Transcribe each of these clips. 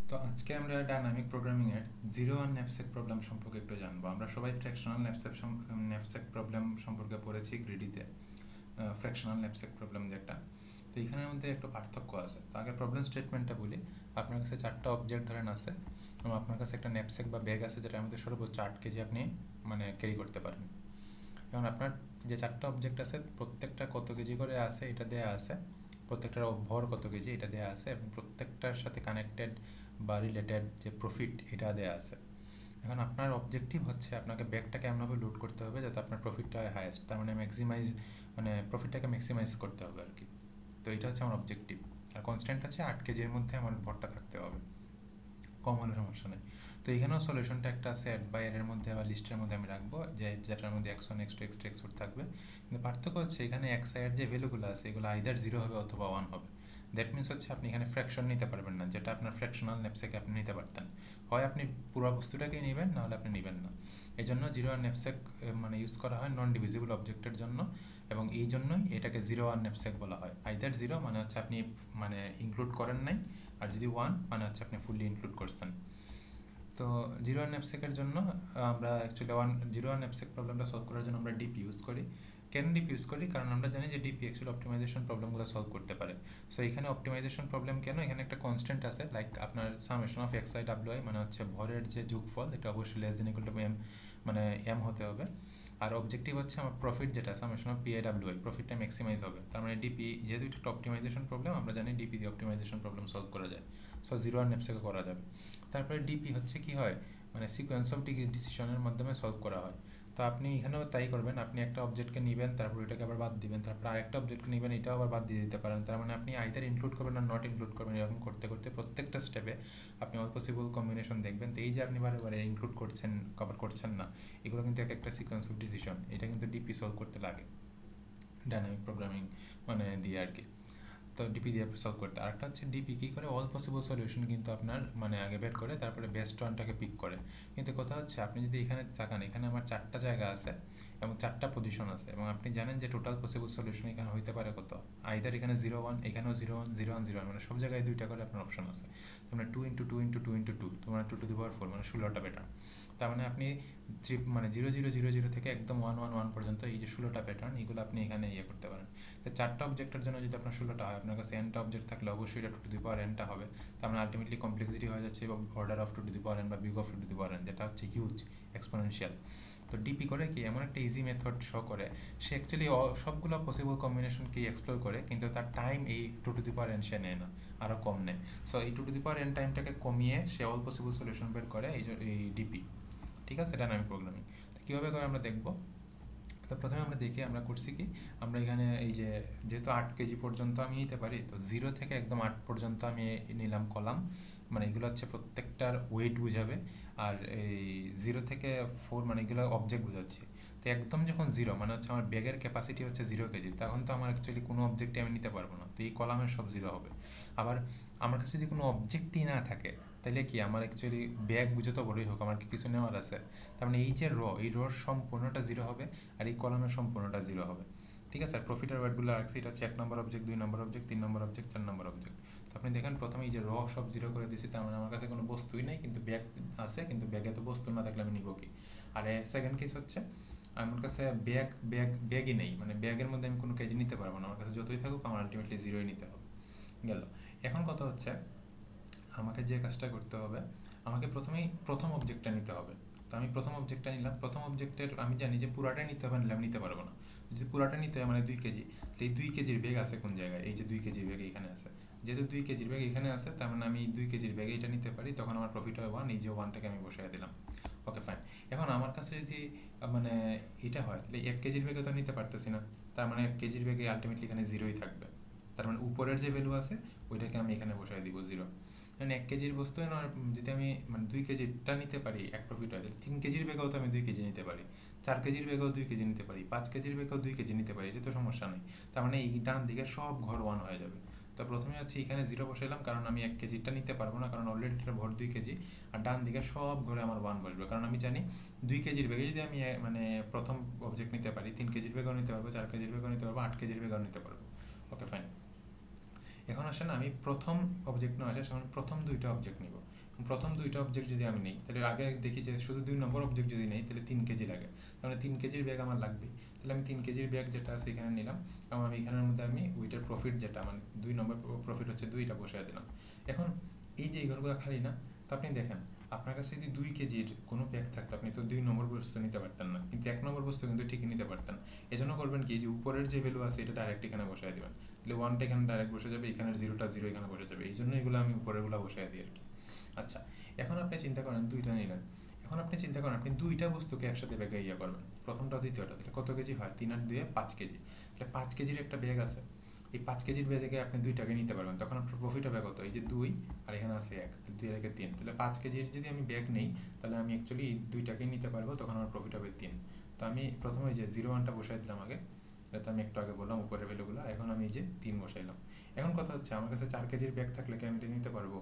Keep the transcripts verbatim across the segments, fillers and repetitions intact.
তো আজকে আমরা ডাইনামিক প্রোগ্রামিং এর জিরো আর ন্যাপস্যাক প্রবলেম সম্পর্কে একটু জানবো। আমরা সবাই ফ্র্যাকশনাল ন্যাপস্যাক ন্যাপস্যাক প্রবলেম সম্পর্কে পড়েছি গ্রিডিতে, ফ্র্যাকশনাল ন্যাপস্যাক প্রবলেম যেটা। তো এখানের মধ্যে একটু পার্থক্য আছে। তো আগে প্রবলেম স্টেটমেন্টটা বলি। আপনার কাছে চারটা অবজেক্ট ধরেন আছে এবং আপনার কাছে একটা ন্যাপস্যাক বা ব্যাগ আছে যেটার মধ্যে সর্বোচ্চ আট কেজি আপনি মানে ক্যারি করতে পারেন। এখন আপনার যে চারটা অবজেক্ট আছে প্রত্যেকটা কত কেজি করে আছে এটা দেয়া আছে, প্রত্যেকটার ভর কত কেজি এটা দেয়া আছে এবং প্রত্যেকটার সাথে কানেক্টেড বা রিলেটেড যে প্রফিট এটা দেয়া আছে। এখন আপনার অবজেক্টিভ হচ্ছে আপনাকে ব্যাগটাকে এমনভাবে লোড করতে হবে যাতে আপনার প্রফিটটা হয় হাইয়েস্ট, তার মানে ম্যাক্সিমাইজ মানে প্রফিটটাকে ম্যাক্সিমাইজ করতে হবে আর কি। তো এটা হচ্ছে আমার অবজেক্টিভ। আর কনস্ট্যান্ট হচ্ছে আট কেজির মধ্যে আমার ভরটা থাকতে হবে, কম হলে সমস্যা নেই। তো এখানেও সলিউশনটা একটা আছে অ্যাড বাই এর মধ্যে বা লিস্টের মধ্যে আমি রাখবো যে যেটার মধ্যে x one x two x two x four থাকবে। কিন্তু পার্থক্য হচ্ছে এখানে এক্স আইয়ের যে ভ্যালুগুলো আছে এগুলো আইদার জিরো হবে অথবা ওয়ান হবে। দ্যাট মিনস হচ্ছে আপনি এখানে ফ্র্যাকশন নিতে পারবেন না, যেটা আপনার ফ্র্যাকশনাল ন্যাপস্যাকে আপনি নিতে পারতেন। হয় আপনি পুরো বস্তুটাকেই নেবেন, নাহলে আপনি নেবেন না। এই জন্য জিরো আর ন্যাপস্যাক মানে ইউজ করা হয় নন ডিভিজিবল অবজেক্টের জন্য, এবং এই জন্যই এটাকে জিরো আর ন্যাপস্যাক বলা হয়। আইদার জিরো মানে হচ্ছে আপনি মানে ইনক্লুড করেন নাই, আর যদি ওয়ান মানে হচ্ছে আপনি ফুললি ইনক্লুড করছেন। তো জিরো ওয়ান ন্যাপস্যাকের জন্য আমরা actually one zero one knapsack প্রবলেমটা সলভ করার জন্য আমরা ডিপি ইউজ করি। কেন ডিপি ইউজ করি? কারণ আমরা জানি যে ডিপি অ্যাকচুয়ালি অপটিমাইজেশন প্রবলেমগুলো সলভ করতে পারে। সো এখানে অপটিমাইজেশন প্রবলেম কেন, এখানে একটা কনস্ট্যান্ট আছে লাইক আপনার সামেশন অফ এক্স আই ডাব্লিউ আই মানে হচ্ছে ভরের যে যোগফল, এটা অবশ্যই less than equal to m মানে এম হতে হবে। আর অবজেক্টিভ হচ্ছে আমার প্রফিট যেটা সামেশন অফ পি আই ডাব্লিউ আই, প্রফিটটা ম্যাক্সিমাইজ হবে। তার মানে ডিপি যেহেতু এটা একটা অপটিমাইজেশন প্রবলেম, আমরা জানি ডিপি দিয়ে অপটিমাইজেশন প্রবলেম সলভ করা যায়। সো জিরো আর ন্যাপস্যাকে করা যাবে। তারপরে ডিপি হচ্ছে কি হয়, মানে সিকোয়েন্স অফ ডিসিশনের মাধ্যমে সলভ করা হয়। তো আপনি এখানেও তাই করবেন, আপনি একটা অবজেক্টকে নেবেন, তারপর এটাকে আবার বাদ দিবেন, তারপর আরেকটা অবজেক্টকে নেবেন, এটাও আবার বাদ দিয়ে দিতে পারেন। তার মানে আপনি আইদার ইনক্লুড করবেন আর নট ইনক্লুড করবেন, এরকম করতে করতে প্রত্যেকটা স্টেপে আপনি অল পসিবল কম্বিনেশন দেখবেন। তো এই যে আপনি বারে বারে ইনক্লুড করছেন কভার করছেন না, এগুলো কিন্তু এক একটা সিকোয়েন্স অফ ডিসিশন, এটা কিন্তু ডিপি সলভ করতে লাগে ডাইনামিক প্রোগ্রামিং মানে দিয়ে আর কি। তো ডিপি দিয়ে সলভ করতে। আরেকটা হচ্ছে ডিপি কী করে, অল পসিবল সলিউশন কিন্তু আপনার মানে আগে বের করে তারপরে বেস্ট ওয়ানটাকে পিক করে। কিন্তু কথা হচ্ছে আপনি যদি এখানে তাকান, এখানে আমার চারটা জায়গা আছে এবং চারটা পজিশন আছে, এবং আপনি জানেন যে টোটাল পসিবল সলিউশন এখানে হইতে পারে কত, আইদার এখানে জিরো ওয়ান, এখানেও zero one, zero one zero one, মানে সব জায়গায় দুইটা করে আপনার অপশন আছে। তার মানে two into two into two into two তোমার two to the power four মানে ষোলোটা প্যাটার্ন। তার মানে আপনি থ্রি মানে জিরো জিরো জিরো জিরো থেকে একদম ওয়ান ওয়ান ওয়ান পর্যন্ত এই যে ষোলোটা প্যাটার্ন, এগুলো আপনি এখানে ইয়ে করতে পারেন। তো চারটা অবজেক্টের জন্য যদি আপনার ষোলোটা হয়, আপনার কাছে এনটা অবজেক্ট থাকলে অবশ্যই এটা টু টু দি পাওয়ার এনটা হবে। তার মানে আলটিমেটলি কমপ্লেক্সিটি হয়ে যাচ্ছে এবং order of two to the power n বা big of two to the power n, যেটা হচ্ছে হিউজ এক্সপোনেনশিয়াল। তো ডিপি করে কি এমন একটা ইজি মেথড শো করে, সে অ্যাকচুয়ালি সবগুলো পসিবল কম্বিনেশনকেই এক্সপ্লোর করে, কিন্তু তার টাইম এই two to the power n সে নেয় না, আরও কম নেয়। সো এই two to the power n টাইমটাকে কমিয়ে সে অল পসিবল সলিউশন বের করে এই এই ডিপি। ঠিক আছে, ডাইনামিক প্রোগ্রামিং। তো কীভাবে করে আমরা দেখবো। তো প্রথমে আমরা দেখি আমরা করছি কি, আমরা এখানে এই যে যেহেতু আট কেজি পর্যন্ত আমি নিতে পারি, তো জিরো থেকে একদম আট পর্যন্ত আমি নিলাম কলাম, মানে এগুলো হচ্ছে প্রত্যেকটার ওয়েট বুঝাবে। আর এই জিরো থেকে ফোর মানে এগুলো অবজেক্ট বোঝাচ্ছি। তো একদম যখন জিরো মানে হচ্ছে আমার ব্যাগের ক্যাপাসিটি হচ্ছে জিরো কেজি, তখন তো আমার অ্যাকচুয়ালি কোনো অবজেক্টই আমি নিতে পারবো না, তো এই কলামের সব জিরো হবে। আবার আমার কাছে যদি কোনো অবজেক্টই না থাকে, তাহলে কি আমার অ্যাকচুয়ালি ব্যাগ বুঝে তো বড়ই হোক আমার কি কিছু নেওয়ার আছে। তার মানে এই যে র, এই রোর সম্পূর্ণটা জিরো হবে, আর এই কলামের সম্পূর্ণটা জিরো হবে। ঠিক আছে, আর প্রফিটের ওয়ার্ডগুলো রাখছি, এটা হচ্ছে এক নম্বর অবজেক্ট, দুই নম্বর অবজেক্ট, তিন নম্বর অবজেক্ট, চার নম্বর অবজেক্ট। তো আপনি দেখেন প্রথমে এই যে র সব জিরো করে দিয়েছি, তার মানে আমার কাছে কোনো বস্তুই নেই, কিন্তু ব্যাগ আছে, কিন্তু ব্যাগে তো বস্তু না থাকলে আমি নিব কি। আর সেকেন্ড কেস হচ্ছে আমার কাছে ব্যাগ ব্যাগ ব্যাগই নেই, মানে ব্যাগের মধ্যে আমি কোনো কেজি নিতে পারবো না, আমার কাছে যতই থাকুক আমার আলটিমেটলি জিরোই নিতে হবে। গেল। এখন কথা হচ্ছে আমাকে যে কাজটা করতে হবে, আমাকে প্রথমেই প্রথম অবজেক্টটা নিতে হবে। তো আমি প্রথম অবজেক্টটা নিলাম, প্রথম অবজেক্টের আমি জানি যে পুরাটাই নিতে হবে, নিলাম নিতে পারবো না। যদি পুরাটা নিতে হয় মানে দুই কেজি, তো এই দুই কেজির ব্যাগ আছে কোন জায়গায়, এই যে দুই কেজির ব্যাগ এখানে আছে। যেহেতু দুই কেজির ব্যাগ এখানে আছে, তার মানে আমি দুই কেজির ব্যাগে এটা নিতে পারি, তখন আমার প্রফিট হয় ওয়ান, এই যে ওয়ানটাকে আমি বসাই দিলাম। Okay fine. এখন আমার কাছে যদি মানে এটা হয়, তাহলে এক কেজির ব্যাগে তো নিতে পারতেছি না, তার মানে এক কেজির ব্যাগে আলটিমেটলি এখানে জিরোই থাকবে। তার মানে উপরের যে ভ্যালু আছে ওইটাকে আমি এখানে বসাই দিব জিরো। মানে এক কেজির বস্তু না, যদি আমি মানে দুই কেজিটা নিতে পারি এক প্রফিট হয়, তিন কেজির বেগেও তো আমি দুই কেজি নিতে পারি, চার কেজির বেগেও দুই কেজি নিতে পারি, পাঁচ কেজির বেগেও দুই কেজি নিতে পারি, এটা তো সমস্যা নেই। তার মানে এই ডান দিকে সব ঘর ওয়ান হয়ে যাবে। তো প্রথমে হচ্ছে এখানে জিরো বসাইলাম, কারণ আমি এক কেজিটা নিতে পারবো না, কারণ অলরেডি এটা ভর দুই কেজি। আর ডান দিকে সব ঘরে আমার ওয়ান বসবে, কারণ আমি জানি দুই কেজির বেগে যদি আমি মানে প্রথম অবজেক্ট নিতে পারি, তিন কেজির বেগেও নিতে পারবো, চার কেজির বেগেও নিতে পারবো, আট কেজির বেগেও নিতে পারবো। Okay fine. এখন আসেন আমি প্রথম অবজেক্ট নেওয়া আসে আমি প্রথম দুইটা অবজেক্ট নিব। প্রথম দুইটা অবজেক্ট যদি আমি নিই তাহলে আগে দেখি যে শুধু দুই নম্বর অবজেক্ট যদি নেই তাহলে তিন কেজি লাগে, তাহলে তিন কেজির ব্যাগ আমার লাগবে। তাহলে আমি তিন কেজির ব্যাগ যেটা আছে এখানে নিলাম এবং আমি এখানের মধ্যে আমি ওইটার প্রফিট যেটা মানে দুই নম্বর প্রফিট হচ্ছে দুইটা বসায় দিলাম। এখন এই যে এই ঘরগুলো খালি না, তো আপনি দেখেন আপনার কাছে যদি দুই কেজির কোনো ব্যাগ থাকতো আপনি তো দুই নম্বর বস্তু নিতে পারতেন না, কিন্তু এক নম্বর বস্তু কিন্তু ঠিকই নিতে পারতেন। এজন্য করবেন কি, যে উপরের যে ভ্যালু আছে এটা ডাইরেক্ট এখানে বসায় দেবেন, তাহলে ওয়ানটা এখানে ডাইরেক্ট বসে যাবে, এখানের জিরোটা জিরো এখানে বসে যাবে, এই জন্য এগুলো আমি উপরেরগুলো বসায় দিই আর কি। আচ্ছা, এখন আপনি চিন্তা করেন দুইটা নিলেন, এখন আপনি চিন্তা করেন আপনি দুইটা বস্তুকে একসাথে ব্যাগে ইয়ে করবেন, প্রথমটা দ্বিতীয়টা, তাহলে কত কেজি হয়? তিন আর দুয়ে পাঁচ কেজি। তাহলে পাঁচ কেজির একটা ব্যাগ আছে, এই পাঁচ কেজির ব্যাগে আপনি দুইটাকে নিতে পারবেন, তখন আপনার প্রফিট হবে কত? এই যে দুই আর এখানে আছে এক, দুই আর একে তিন, তাহলে পাঁচ কেজির যদি আমি ব্যাগ নেই তাহলে আমি অ্যাকচুয়ালি দুইটাকেই নিতে পারবো, তখন আমার প্রফিট হবে তিন। তো আমি প্রথমে যে জিরো ওয়ানটা বসাই দিলাম আগে, এটা আমি একটু আগে বললাম উপরের ভ্যালুগুলো, এখন আমি এই যে তিন বসাইলাম। এখন কথা হচ্ছে আমার কাছে চার কেজির ব্যাগ থাকলে কি আমি এটা নিতে পারবো?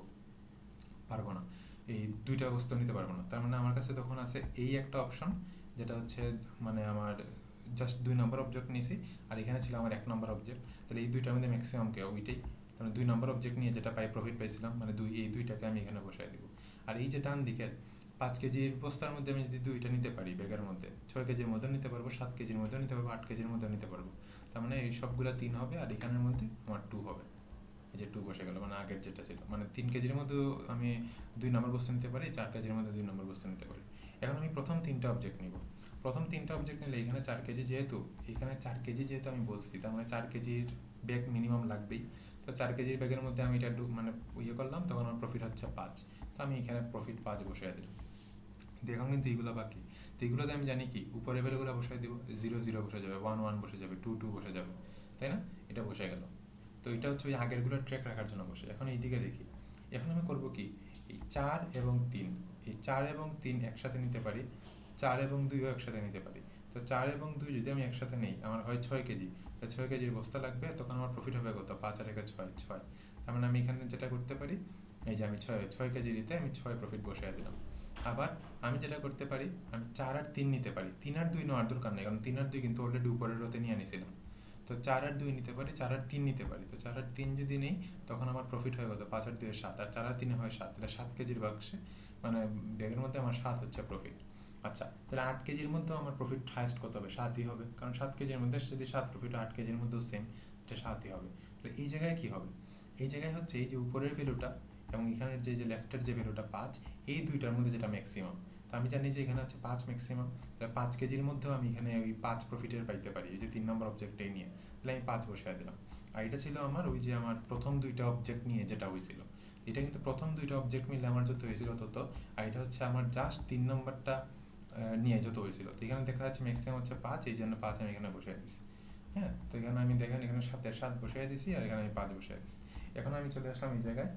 পারবো না, এই দুইটা বস্তু নিতে পারবো না। তার মানে আমার কাছে তখন আছে এই একটা অপশন, যেটা হচ্ছে মানে আমার জাস্ট দুই নম্বর অবজেক্ট নিয়েছি আর এখানে ছিল আমার এক নম্বর অবজেক্ট, তাহলে এই দুইটার মধ্যে ম্যাক্সিমাম কে ওইটাই, তাহলে দুই নম্বর অবজেক্ট নিয়ে যেটা পাই প্রফিট পাইছিলাম মানে দুই, এই দুইটাকে আমি এখানে বসাই দিব। আর এই যে ডান দিকের পাঁচ কেজির বস্তার মধ্যে আমি যদি দুইটা নিতে পারি ব্যাগের মধ্যে, ছয় কেজির মধ্যেও নিতে পারবো, সাত কেজির মধ্যেও নিতে পারবো, আট কেজির মধ্যেও নিতে পারবো। তার মানে এই সবগুলো তিন হবে আর এখানের মধ্যে আমার টু হবে, এই যে টু বসে গেল, মানে আগের যেটা ছিল মানে তিন কেজির মধ্যে আমি দুই নম্বর বস্তু নিতে পারি, চার কেজির মধ্যে দুই নম্বর বস্তু নিতে পারি। এখন আমি প্রথম তিনটা অবজেক্ট নিব, প্রথম তিনটা অবজেক্ট নিলে এখানে চার কেজি যেহেতু, এখানে চার কেজি যেহেতু আমি বলছি, তার মানে চার কেজির ব্যাগ মিনিমাম লাগবেই। তো চার কেজির ব্যাগের মধ্যে আমি এটা মানে ইয়ে করলাম, তখন আমার প্রফিট হচ্ছে পাঁচ, তো আমি এখানে প্রফিট পাঁচ বসিয়ে দিলাম। দেখুন কিন্তু এইগুলো বাকি, তো এইগুলোতে আমি জানি কি উপরে ভ্যালুগুলো বসাই দিব, জিরো জিরো বসে যাবে, ওয়ান ওয়ান বসে যাবে, টু টু বসে যাবে, তাই না? এটা বসে গেল। তো এটা হচ্ছে ওই আগেরগুলো ট্র্যাক রাখার জন্য বসে। এখন এই দিকে দেখি, এখন আমি করব কি, এই চার এবং তিন, এই চার এবং তিন একসাথে নিতে পারি, চার এবং দুইও একসাথে নিতে পারি। তো চার এবং দুই যদি আমি একসাথে নিই আমার হয় ছয় কেজি, ছয় কেজির বস্তা লাগবে, তখন আমার প্রফিট হবে কত? পাঁচ আর একে ছয়, ছয়। তার মানে আমি এখানে যেটা করতে পারি, এই যে আমি ছয় ছয় কেজি দিতে আমি ছয় প্রফিট বসিয়ে দিলাম। আবার আমি যেটা করতে পারি, আমি চার আর তিন নিতে পারি, তিন আর দুই নেওয়ার দরকার নেই, কারণ তিন আর দুই কিন্তু অলরেডি উপরের রোতে নিয়ে আনিছিলাম। তো চার আর দুই নিতে পারি, চার আর তিন নিতে পারি, তো চার আর তিন যদি নেই তখন আমার প্রফিট হয় কত? পাঁচ আর দুই সাত, আর চার আর তিনে হয় সাত, তাহলে সাত কেজির বাক্সে মানে ব্যাগের মধ্যে আমার সাত হচ্ছে প্রফিট। আচ্ছা, তাহলে আট কেজির মধ্যেও আমার প্রফিট হাইস্ট কত হবে? সাতই হবে, কারণ সাত কেজির মধ্যে যদি সাত প্রফিট, আট কেজির মধ্যেও সেম, এটা সাতই হবে। তাহলে এই জায়গায় কি হবে? এই জায়গায় হচ্ছে এই যে উপরের ভ্যালুটা এবং এখানের যে যে লেফটের যে ভ্যালুটা পাঁচ, এই দুইটার মধ্যে যেটা ম্যাক্সিমাম, তো আমি জানি যে এখানে হচ্ছে পাঁচ ম্যাক্সিমাম, তাহলে পাঁচ কেজির মধ্যেও আমি এখানে ওই পাঁচ প্রফিটের পাইতে পারি, এই যে তিন নম্বর অবজেক্টটাই নিয়ে, তাহলে আমি পাঁচ বসায় দিলাম। আর এটা ছিল আমার ওই যে আমার প্রথম দুইটা অবজেক্ট নিয়ে যেটা হয়েছিল, এটা কিন্তু প্রথম দুইটা অবজেক্ট মিলে আমার যত হয়েছিল তত, আর এটা হচ্ছে আমার জাস্ট তিন নম্বরটা নিয়ে যত হয়েছিল। তো এখানে দেখা যাচ্ছে ম্যাক্সিমাম হচ্ছে পাঁচ, এই জন্য পাঁচ আমি এখানে বসিয়ে দিচ্ছি। হ্যাঁ, তো এখানে আমি দেখেন এখানে সাতের সাত বসিয়ে দিছি আর এখানে আমি পাঁচ বসিয়ে দিচ্ছি। এখন আমি চলে আসলাম এই জায়গায়,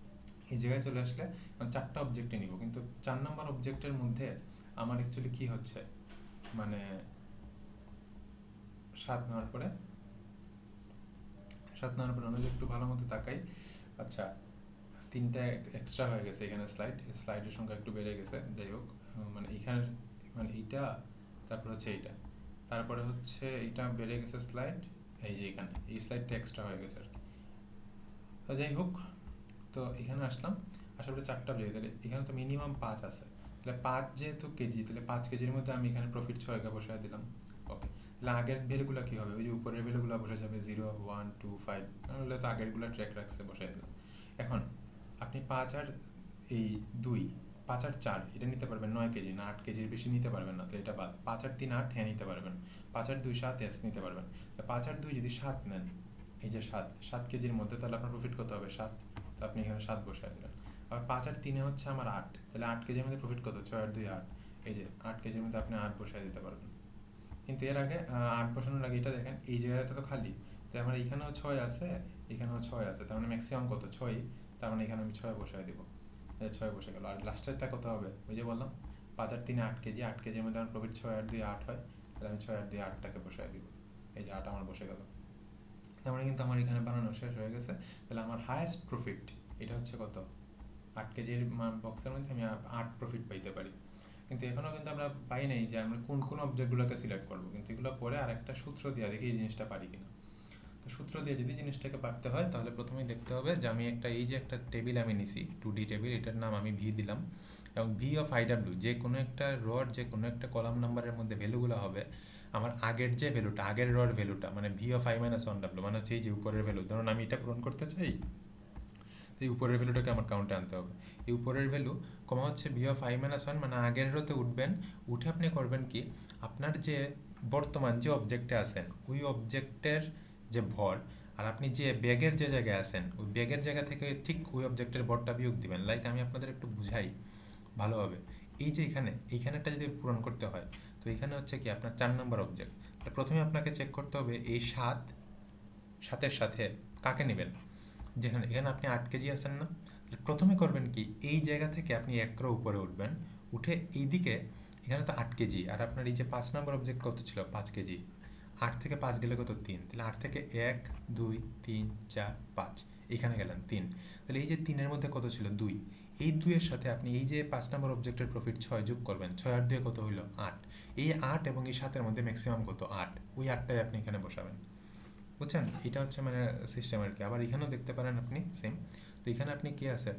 এই জায়গায় চলে আসলে চারটা অবজেক্টে নিব, কিন্তু চার নম্বর অবজেক্টের মধ্যে আমার অ্যাকচুয়ালি কি হচ্ছে, মানে সাত নেওয়ার পরে সাত নেওয়ার পরে আমরা একটু ভালো মতো তাকাই। আচ্ছা, তিনটা এক্সট্রা হয়ে গেছে এখানে, স্লাইড স্লাইডের সংখ্যা একটু বেড়ে গেছে, যাই হোক মানে এখানে মানে এইটা, তারপর হচ্ছে এইটা, তারপরে হচ্ছে এইটা বেড়ে গেছে স্লাইড, এই যে এখানে এই স্লাইডটা এক্সট্রা হয়ে গেছে আর কি। তো যাই হোক, তো এখানে আসলাম, আসার পরে চারটা বেড়ে, তাহলে এখানে তো মিনিমাম পাঁচ আছে, তাহলে পাঁচ যেহেতু কেজি, তাহলে পাঁচ কেজির মধ্যে আমি এখানে প্রফিট ছয়কে বসায় দিলাম। ওকে, তাহলে আগের ভ্যালুগুলো কী হবে? ওই যে উপরের ভ্যালুগুলো বসে যাবে, জিরো ওয়ান টু ফাইভ, তাহলে তো আগেরগুলো ট্র্যাক রাখছে, বসাই দিলাম। এখন আপনি পাঁচ আর এই দুই, পাঁচ আর চার এটা নিতে পারবেন নয় কেজি, না আট কেজির বেশি নিতে পারবেন না, তো এটা বাদ। পাঁচ আর তিন আট, হ্যাঁ নিতে পারবেন। পাঁচ আর দুই সাত, এস নিতে পারবেন। পাঁচ আর দুই যদি সাত নেন, এই যে সাত, সাত কেজির মধ্যে, তাহলে আপনার প্রফিট কত হবে? সাত, তো আপনি এখানে সাত বসায় দিলেন। আবার পাঁচ আর তিনে হচ্ছে আমার আট, তাহলে আট কেজির মধ্যে প্রফিট কত? ছয় আর দুই আট, এই যে আট কেজির মধ্যে আপনি আট বসায় দিতে পারবেন। কিন্তু এর আগে আট বসানোর আগে এটা দেখেন, এই জায়গাটা তো খালি, তো আমার এখানেও ছয় আছে, এখানেও ছয় আছে, তার মানে ম্যাক্সিমাম কত? ছয়, তার মানে এখানে আমি ছয় বসায় দিব, ছয় বসে গেল। আর লাস্টেরটা কত হবে? ওই যে বললাম পাঁচ আর তিনে আট কেজি, আট কেজির মধ্যে আমার প্রফিট ছয় আর দুই আট হয়, তাহলে আমি ছয় আর দুই আটটাকে বসায় দিব, এই যে আট আমার বসে গেল। তার মানে কিন্তু আমার এখানে বানানো শেষ হয়ে গেছে। তাহলে আমার হায়েস্ট প্রফিট এটা হচ্ছে কত? আট কেজির বক্সের মধ্যে আমি আট প্রফিট পাইতে পারি। কিন্তু এখনও কিন্তু আমরা পাই নাই যে আমরা কোন কোন অবজেক্টগুলোকে সিলেক্ট করবো, কিন্তু এগুলো পরে আর একটা সূত্র দিয়ে দেখি এই জিনিসটা পারি কিনা। তো সূত্র দিয়ে যদি জিনিসটাকে পারতে হয় তাহলে প্রথমেই দেখতে হবে যে আমি একটা এই যে একটা টেবিল আমি নিছি টু ডি টেবিল, এটার নাম আমি ভি দিলাম, এবং ভি অফ আইডাব্লিউ যে কোনো একটা রড যে কোনো একটা কলাম নাম্বারের মধ্যে ভ্যালুগুলো হবে আমার আগের যে ভ্যালুটা আগের রড ভ্যালুটা মানে V of I minus one W মানে হচ্ছে এই যে উপরের ভ্যালু, ধরুন আমি এটা পূরণ করতে চাই, এই উপরের ভ্যালুটাকে আমার কাউন্টে আনতে হবে। এই উপরের ভ্যালু কমা হচ্ছে V of I minus one মানে আগের রোতে উঠবেন, উঠে আপনি করবেন কি আপনার যে বর্তমান যে অবজেক্টে আছেন ওই অবজেক্টের যে ভর আর আপনি যে ব্যাগের যে জায়গায় আছেন ওই ব্যাগের জায়গা থেকে ঠিক ওই অবজেক্টের ভরটা বিয়োগ দিবেন। লাইক আমি আপনাদের একটু বুঝাই ভালোভাবে, এই যে এখানে এইখানেটা যদি পূরণ করতে হয় তো এখানে হচ্ছে কি আপনার চার নম্বর অবজেক্ট, প্রথমে আপনাকে চেক করতে হবে এই সাত সাতের সাথে কাকে নেবেন, যেখানে এখানে আপনি আট কেজি আছেন না, প্রথমে করবেন কি এই জায়গা থেকে আপনি এক রো উপরে উঠবেন, উঠে এইদিকে এখানে তো আট কেজি আর আপনার এই যে পাঁচ নম্বর অবজেক্ট কত ছিল পাঁচ কেজি, আট থেকে পাঁচ গেলে কত তিন, তাহলে আট থেকে এক দুই তিন চার পাঁচ এখানে গেলেন তিন, তাহলে এই যে তিনের মধ্যে কত ছিল দুই, এই দুইয়ের সাথে আপনি এই যে পাঁচ নম্বর অবজেক্টের প্রফিট ছয় যোগ করবেন, ছয় আর দুয়ে কত হইল আট, এই আট এবং এই সাতের মধ্যে ম্যাক্সিমাম কত আট, ওই আটটাই আপনি এখানে বসাবেন, বুঝছেন? এটা হচ্ছে মানে সিস্টেম আর কি। আবার এখানেও দেখতে পারেন আপনি সেম, তো এখানে আপনি কি আছে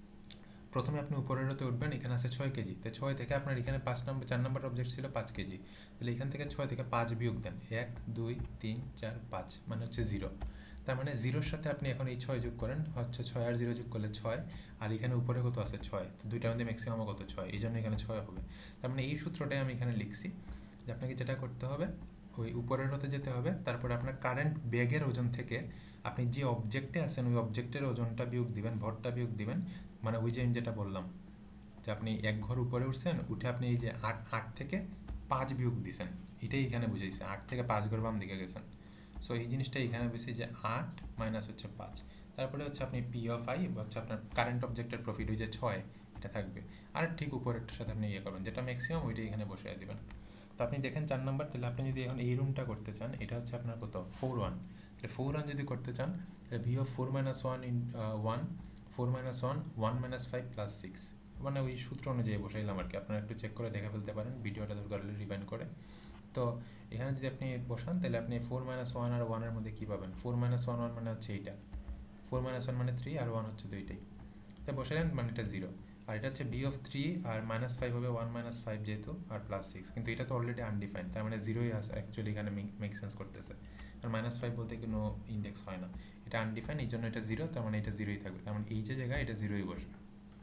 প্রথমে আপনি উপরের রোতে উঠবেন, এখানে আছে ছয় কেজি, তো ছয় থেকে আপনার এখানে পাঁচ নম্বর চার নম্বর অবজেক্ট ছিল পাঁচ কেজি, তাহলে এখান থেকে ছয় থেকে পাঁচ বিয়োগ দেন, এক দুই তিন চার পাঁচ মানে হচ্ছে জিরো, তার মানে জিরোর সাথে আপনি এখন এই ছয় যোগ করেন, হচ্ছে ছয় আর জিরো যোগ করলে ছয়, আর এখানে উপরে কত আছে ছয়, তো দুইটার মধ্যে ম্যাক্সিমাম কত ছয়, এই জন্য এখানে ছয় হবে। তার মানে এই সূত্রটাই আমি এখানে লিখছি যে আপনাকে যেটা করতে হবে ওই উপরের হতে যেতে হবে, তারপর আপনার কারেন্ট ব্যাগের ওজন থেকে আপনি যে অবজেক্টে আছেন ওই অবজেক্টের ওজনটা বিয়োগ দিবেন, ভরটা বিয়োগ দিবেন, মানে ওই যে আমি যেটা বললাম যে আপনি এক ঘর উপরে উঠছেন, উঠে আপনি এই যে আট আট থেকে পাঁচ বিয়োগ দিছেন, এটাই এখানে বুঝাইছে, আট থেকে পাঁচ ঘর বাম দিকে গেছেন। সো এই জিনিসটা এখানে বুঝছি যে আট মাইনাস হচ্ছে পাঁচ, তারপরে হচ্ছে আপনি পি অফ আই হচ্ছে আপনার কারেন্ট অবজেক্টের প্রফিট ওই যে ছয় এটা থাকবে, আর ঠিক উপরেরটার সাথে আপনি ইয়ে করবেন যেটা ম্যাক্সিমাম ওইটাই এখানে বসিয়ে দেবেন। তো আপনি দেখেন চার নাম্বার, তাহলে আপনি যদি এখন এই রুমটা করতে চান এটা হচ্ছে আপনার কত ফোর ওয়ান, তাহলে ফোর ওয়ান যদি করতে চান তাহলে V of four minus one in one four minus one one minus five plus six, মানে ওই সূত্র অনুযায়ী বসাইলাম আর কি, আপনারা একটু চেক করে দেখে ফেলতে পারেন ভিডিওটা দরকার হলে রিভাইন্ড করে। তো এখানে যদি আপনি বসান তাহলে আপনি ফোর মাইনাস ওয়ান আর ওয়ানের মধ্যে কী পাবেন, ফোর মাইনাস ওয়ান ওয়ান মানে হচ্ছে এইটা, ফোর মাইনাস ওয়ান মানে থ্রি আর ওয়ান হচ্ছে দুইটাই, তো বসালেন মানে এটা জিরো, আর এটা হচ্ছে বি অফ থ্রি আর মাইনাস ফাইভ হবে ওয়ান মাইনাস ফাইভ যেহেতু আর প্লাস সিক্স, কিন্তু এটা তো অলরেডি আনডিফাইন তার মানে জিরোই আছে অ্যাকচুয়ালি এখানে মেক সেন্স করতেছে, আর মাইনাস ফাইভ বলতে কোনো ইন্ডেক্স হয় না, এটা আনডিফাইন এই জন্য এটা জিরো, তার মানে এটা জিরোই থাকবে, তার মানে এই যে জায়গায় এটা জিরোই বসবে।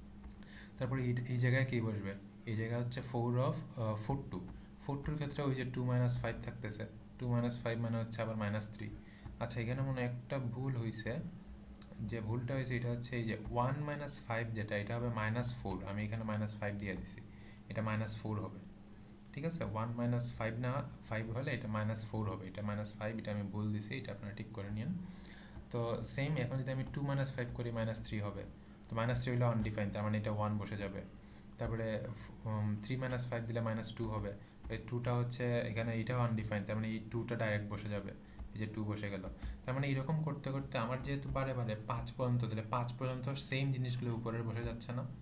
তারপরে এই এই জায়গায় কী বসবে, এই জায়গায় হচ্ছে four of four two, four টুর ক্ষেত্রে ওই যে টু মাইনাস ফাইভ থাকতেছে, টু মাইনাস ফাইভ মানে হচ্ছে আবার মাইনাস থ্রি। আচ্ছা এখানে মনে একটা ভুল হয়েছে, যে ভুলটা হয়েছে এটা হচ্ছে এই যে ওয়ান মাইনাস ফাইভ যেটা এটা হবে মাইনাস ফোর, আমি এখানে মাইনাস ফাইভ দিয়ে দিছি, এটা মাইনাস ফোর হবে, ঠিক আছে? ওয়ান মাইনাস ফাইভ না ফাইভ হলে এটা মাইনাস ফোর হবে, এটা মাইনাস ফাইভ, এটা আমি ভুল দিছি, এটা আপনারা ঠিক করে নিন। তো সেম এখন যদি আমি টু মাইনাস ফাইভ করি মাইনাস থ্রি হবে, তো মাইনাস থ্রি হলে আনডিফাইন তার মানে এটা ওয়ান বসে যাবে, তারপরে থ্রি মাইনাস ফাইভ দিলে মাইনাস টু হবে, এই টুটা হচ্ছে এখানে এইটাও আনডিফাইন তার মানে এই টুটা ডাইরেক্ট বসে যাবে, এই যে টু বসে গেল, তার মানে এরকম করতে করতে আমার যেহেতু বারে বারে পাঁচ পর্যন্ত দিলে পাঁচ পর্যন্ত সেম জিনিসগুলো উপরে বসে যাচ্ছে না,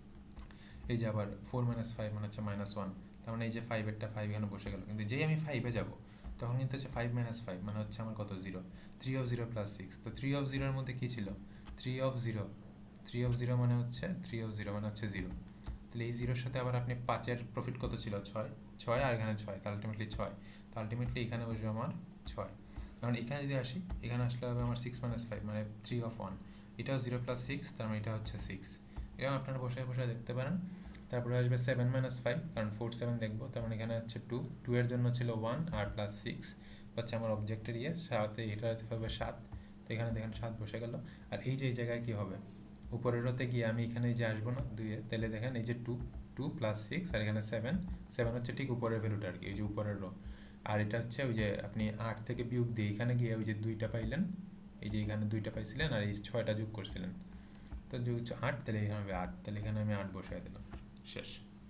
এই যে আবার ফোর মাইনাস ফাইভ মানে হচ্ছে মাইনাস ওয়ান, তার মানে এই যে ফাইভেরটা ফাইভ এখানে বসে গেল, কিন্তু যেই আমি ফাইভে যাব তখন কিন্তু হচ্ছে ফাইভ মাইনাস ফাইভ মানে হচ্ছে আমার কত zero, three of zero plus six, তো থ্রি অফ জিরোর মধ্যে কী ছিল three of zero, three of zero মানে হচ্ছে থ্রি অফ জিরো মানে হচ্ছে জিরো, তাহলে এই জিরোর সাথে আবার আপনি পাঁচের প্রফিট কত ছিল ছয়, ছয় আর এখানে ছয়, তো আলটিমেটলি ছয়, তো আলটিমেটলি এখানে বসবে আমার ছয়, কারণ এখানে যদি আসি এখানে আসলে হবে আমার সিক্স মাইনাস ফাইভ মানে থ্রি অফ ওয়ান, এটাও জিরো প্লাস সিক্স তার মানে এটা হচ্ছে সিক্স, এরকম আপনারা বসে বসে দেখতে পারেন। তারপরে আসবে সেভেন মাইনাস ফাইভ, কারণ ফোর সেভেন দেখবো, তার মানে এখানে হচ্ছে টু, টু এর জন্য ছিল ওয়ান আর প্লাস সিক্স হচ্ছে আমার অবজেক্টের ইয়ে, সাথে এটা হবে সাত, তো এখানে দেখেন সাত বসে গেল, আর এই যে এই জায়গায় কী হবে উপরের রোতে গিয়ে আমি এখানে যে আসবো না দুইয়ে, তাহলে দেখেন এই যে টু টু প্লাস সিক্স আর এখানে সেভেন, সেভেন হচ্ছে ঠিক উপরের ভ্যালুটা আর কি, ওই যে উপরের রো, আর এটা হচ্ছে ওই যে আপনি আট থেকে বিয়োগ দিয়ে এখানে গিয়ে ওই যে দুইটা পাইলেন, এই যে এখানে দুইটা পাইছিলেন আর এই ছয়টা যোগ করছিলেন, তো যোগ হচ্ছে আট, তাহলে এখানে হবে আট, তাহলে এখানে আমি আট বসাই দিলাম, শেষ।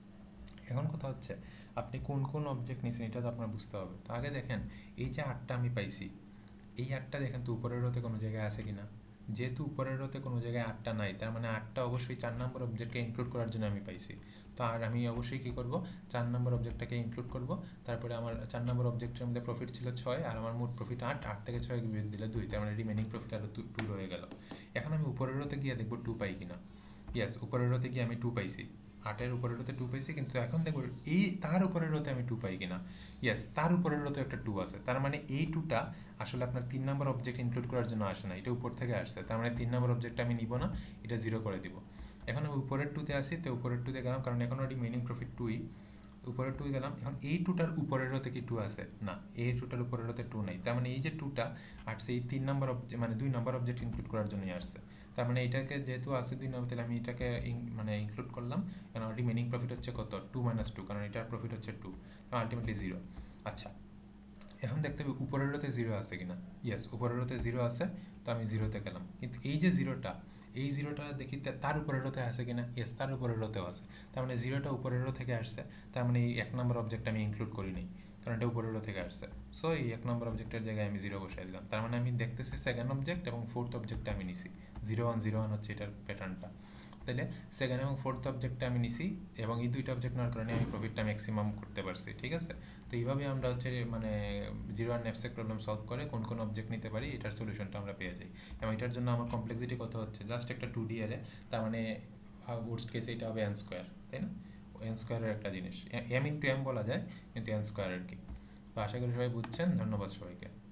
এখন কথা হচ্ছে আপনি কোন কোন অবজেক্ট নিয়েছেন এটা তো আপনার বুঝতে হবে, তো আগে দেখেন এই যে আটটা আমি পাইছি, এই আটটা দেখেন তো উপরের রোতে কোনো জায়গায় আছে কি না, যেহেতু উপরের রোতে কোনো জায়গায় আটটা নাই, তার মানে আটটা অবশ্যই চার নম্বর অবজেক্টকে ইনক্লুড করার জন্য আমি পাইছি। তো আর আমি অবশ্যই কী করব, চার নম্বর অবজেক্টটাকে ইনক্লুড করব। তারপরে আমার চার নম্বর অবজেক্টের মধ্যে প্রফিট ছিল ছয়, আর আমার মোট প্রফিট আট, আট থেকে ছয় বিয়োগ দিলে দুই, তার মানে রিমেনিং প্রফিট আরও টু রয়ে গেল। এখন আমি উপরের রোতে গিয়ে দেখব টু পাই কিনা। ইয়েস, উপরের রোতে গিয়ে আমি টু পাইছি, আটের উপরের রোতে টু পাইছি, কিন্তু এখন দেখব এই তার উপরের রোতে আমি টু পাই কিনা। ইয়েস, তার উপরের রোতে একটা টু আছে, তার মানে এই টুটা আসলে আপনার তিন নম্বর অবজেক্ট ইনক্লুড করার জন্য আসে না, এটা উপর থেকে আসছে, তার মানে তিন নম্বর অবজেক্টটা আমি নিব না, এটা জিরো করে দিব। এখন আমি উপরের টুতে আসি, তো উপরের টুতে গেলাম, কারণ এখন রিমেনিং প্রফিট টুই, উপরের টু গেলাম। এখন এই টুটার উপরের রোতে কি টু আছে? না, এই টুটার উপরের রোতে টু নাই, তার মানে এই যে টুটা আসছে এই তিন নম্বর অবজেক্ট মানে দুই নম্বর অবজেক্ট ইনক্লুড করার জন্যই আসছে। তার মানে এটাকে যেহেতু আছে দুই নম্বর, তাহলে আমি এটাকে মানে ইনক্লুড করলাম, কারণ রিমেনিং প্রফিট হচ্ছে কত, টু মাইনাস টু, কারণ এটার প্রফিট হচ্ছে টু, আলটিমেটলি জিরো। আচ্ছা, এখন দেখতে হবে উপরের রোতে জিরো আছে কিনা। ইয়েস, উপরের রোতে জিরো আছে, তো আমি জিরোতে গেলাম, কিন্তু এই যে জিরোটা, এই জিরোটা দেখি তার উপরের রোতে আছে কিনা। ইয়েস, তার উপরের রোতেও আছে, তার মানে জিরোটা উপরের রো থেকে আসছে, তার মানে এই এক নম্বর অবজেক্ট আমি ইনক্লুড করি নাই, কারণ এটা উপরের রো থেকে আসছে। সো এই এক নম্বর অবজেক্টের জায়গায় আমি জিরো বসাই দিলাম, তার মানে আমি দেখতেছি সেকেন্ড অবজেক্ট এবং ফোর্থ অবজেক্টটা আমি নিছি, জিরো ওয়ান জিরো ওয়ান হচ্ছে এটার প্যাটার্নটা। তাহলে সেকেন্ড এবং ফোর্থ অবজেক্টটা আমি নিছি, এবং এই দুইটা অবজেক্ট নেওয়ার কারণে আমি প্রফিটটা ম্যাক্সিমাম করতে পারছি। ঠিক আছে, তো এইভাবে আমরা হচ্ছে মানে জিরো আর ন্যাপস্যাক প্রবলেম সলভ করে কোন কোন অবজেক্ট নিতে পারি এটার সলিউশনটা আমরা পেয়ে যাই। এবং এটার জন্য আমার কমপ্লেক্সিটি কত হচ্ছে, জাস্ট একটা টু ডি এরে, তার মানে ওয়ার্স্ট কেসে এটা হবে এন স্কোয়ার, তাই না? এন স্কোয়ারের একটা জিনিস, এম ইন্টু এম বলা যায়, কিন্তু এন স্কোয়ার আর কি। তো আশা করি সবাই বুঝছেন, ধন্যবাদ সবাইকে।